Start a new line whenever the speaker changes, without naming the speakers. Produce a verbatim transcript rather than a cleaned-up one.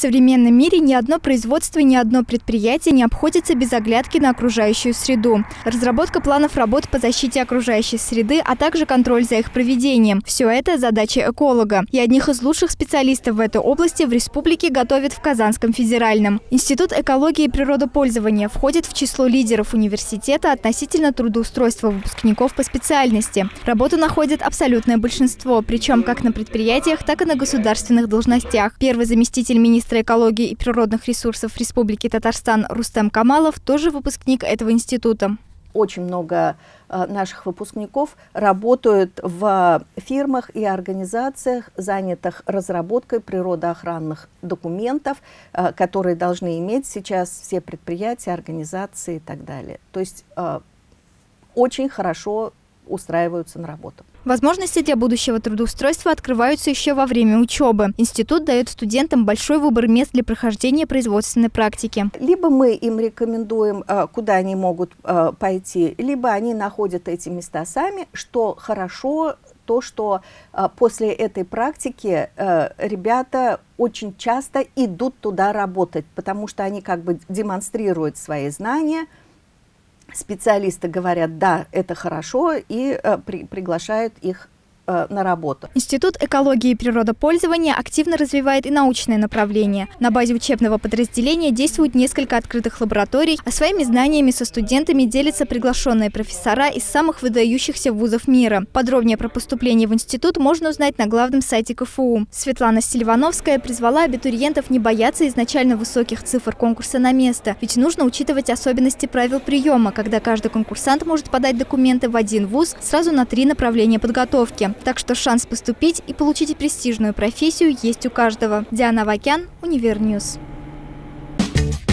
современном мире ни одно производство, ни одно предприятие не обходится без оглядки на окружающую среду. Разработка планов работ по защите окружающей среды, а также контроль за их проведением – все это задача эколога. И одних из лучших специалистов в этой области в республике готовят в Казанском федеральном. Институт экологии и природопользования входит в число лидеров университета относительно трудоустройства выпускников по специальности. Работу находит абсолютное большинство, причем как на предприятиях, так и на государственных должностях. Первый заместитель министра экологии и природных ресурсов Республики Татарстан Рустем Камалов тоже выпускник этого института.
Очень много наших выпускников работают в фирмах и организациях, занятых разработкой природоохранных документов, которые должны иметь сейчас все предприятия, организации и так далее. То есть очень хорошо устраиваются на работу.
Возможности для будущего трудоустройства открываются еще во время учебы. Институт дает студентам большой выбор мест для прохождения производственной практики.
Либо мы им рекомендуем, куда они могут пойти, либо они находят эти места сами, что хорошо, то, что после этой практики ребята очень часто идут туда работать, потому что они как бы демонстрируют свои знания. Специалисты говорят, да, это хорошо, и э, при, приглашают их э, на работу.
Институт экологии и природопользования активно развивает и научное направление. На базе учебного подразделения действует несколько открытых лабораторий, а своими знаниями со студентами делятся приглашенные профессора из самых выдающихся вузов мира. Подробнее про поступление в институт можно узнать на главном сайте ка эф у. Светлана Селивановская призвала абитуриентов не бояться изначально высоких цифр конкурса на место, ведь нужно учитывать особенности правил приема, когда каждый конкурсант может подать документы в один вуз сразу на три направления подготовки. Так что шанс поступить и получить престижную профессию есть у каждого. Диана Вакян, Универньюз.